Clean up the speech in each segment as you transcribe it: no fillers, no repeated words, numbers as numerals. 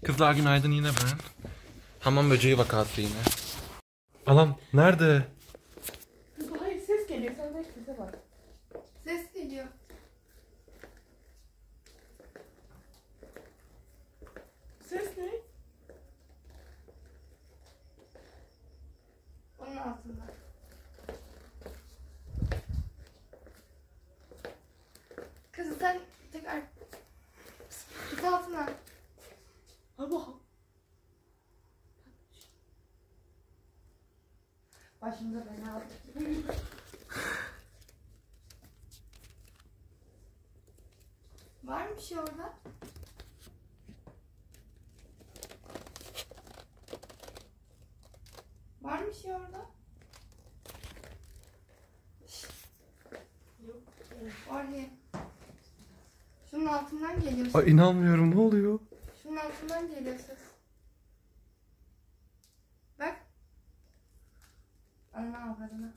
Kızlar günaydın, yine ben. Hamam böceği vakası yine. Anam nerede? Hayır, ses geliyor. Sen de sese bak. Ses geliyor. Ses ne? Onun altında. Kızım sen tekrar git altına. Hadi bakalım. Başımıza bela aldı. Var mı bir şey orada? Var mı bir şey orada? Yok. Oraya. Şunun altından geliyor ses. Ay inanmıyorum, ne oluyor? Şunun altından geliyor ses. Bak. Ana avradına.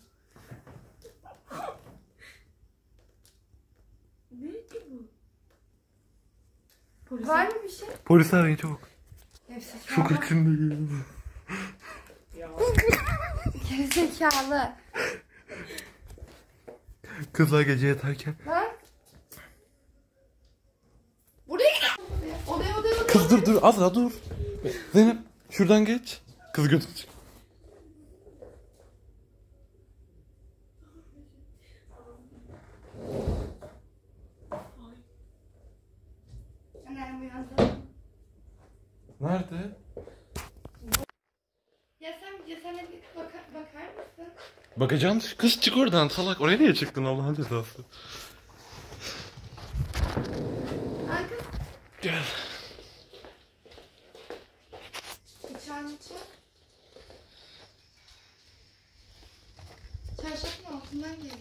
Ne ki bu? Polis. Var mı bir şey? Polis arayın çabuk. Hepsi Çok içindeyim. Ya. Gerizekalı. Kızlar gece yatarken. Lan. Buraya gel. Odaya. Kız dur Azra dur. Zeynep şuradan geç. Kız götür. Annem uyandı. Nerede? Ya sen bir bakar mısın? Bakacağım. Kız çık oradan salak. Oraya niye çıktın Allah'ın cezası? Arka. Gel. İçerisi. Çarşafın altından geliyor.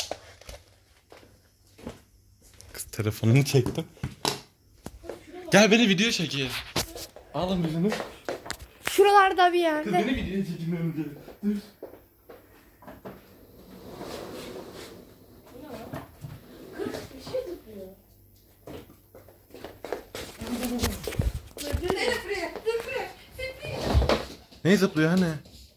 Kız telefonunu çektim. Gel beni video çekeyim. Alın birini. Şuralarda bir Kız yerde. beni video çekin önce. Dur. Bu ne lan? Kız bir şey tutuyor. Dur buraya. Ne zıplıyor hani?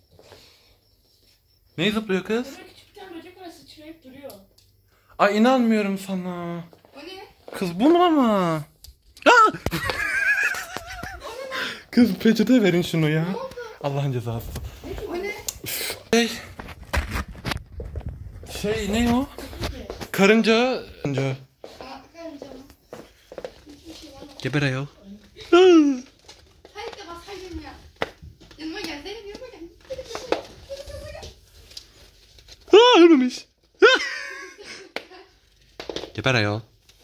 Ne zıplıyor kız? Böyle küçükten böcek orası sıçrayıp duruyor. Ay inanmıyorum sana. O ne? Kız bu mu ama? Aa! Kız peçete verin şunu ya. Allah'ın cezası. O ne? Şey ne o? Karınca. Karınca. Bakarım canım. Hiçbir şey var mı? Geber ayol. Hayır da basayım ya. Yanıma gel. Zeynep yanıma gel. Yanıma gel. Aa ölmemiş. Geber ayol.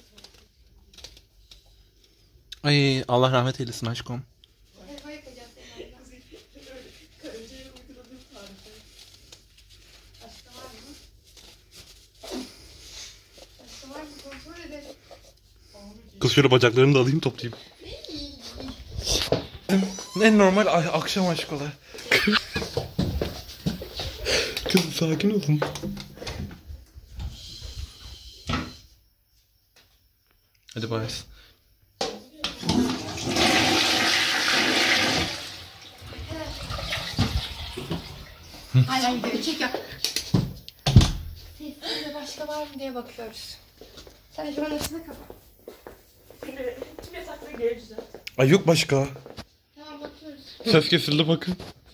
Ay Allah rahmet eylesin aşkım. Telefon yapacağız senin adına. Karıncayı uyguladığım tarifi. Başka var mı? Başka var mı? Kontrol edelim. Kız şöyle bacaklarını da alayım toplayayım. En normal akşam aşkı. Kız sakin olun. Hadi bay. Hala videoyu çekiyor. Sesinde başka var mı diye bakıyoruz. Sen şuranın ışığını kapat. Şimdi kim yasaklı geleceğiz. Ay yok başka. Tamam bakıyoruz. Ses kesildi bakın.